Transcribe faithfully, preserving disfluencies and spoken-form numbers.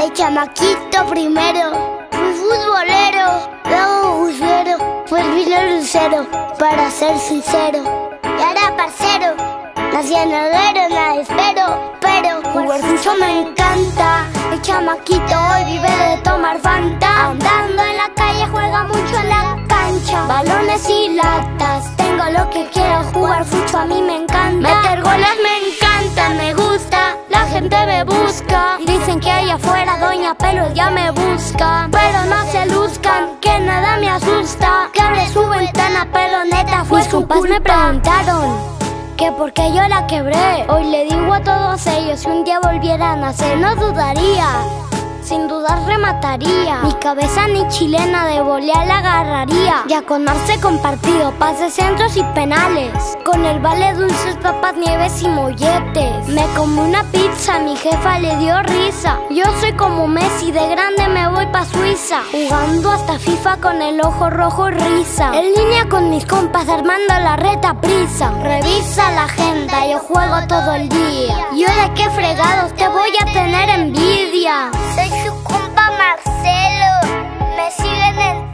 De chamaquito primero fui futbolero, luego bucero, pues vino el lucero, para ser sincero. Y ahora parcero, nací en el héroe, nada espero, pero jugar mucho me encanta. El chamaquito hoy vive de tomar Fanta. Andando en la calle juega mucho en la cancha, balones y latas, tengo lo que quiero. Jugar fucho a mí me encanta. Meter goles me encanta, me gusta. La gente me busca, dicen que allá afuera Doña Pelos ya me busca. Pero no se luzcan, que nada me asusta. Que abre su ventana, pero neta fue su culpa. Mis compas me preguntaron que por qué yo la quebré. Hoy le digo a todos ellos, si un día volviera a nacer no dudaría, sin dudar remataría. Mi cabeza ni chilena de volear la agarraría. Ya con Arce compartido, pases, centros y penales. Con el vale dulces, papas, nieves y molletes. Me comí una pizza, mi jefa le dio risa. Yo soy como Messi, de grande me voy pa' Suiza. Jugando hasta FIFA con el ojo rojo y risa. En línea con mis compas, armando la reta prisa. Revisa la agenda, yo juego todo el día. Yo de qué fregados te voy a tener envidia. Soy su compa Marcelo, me siguen en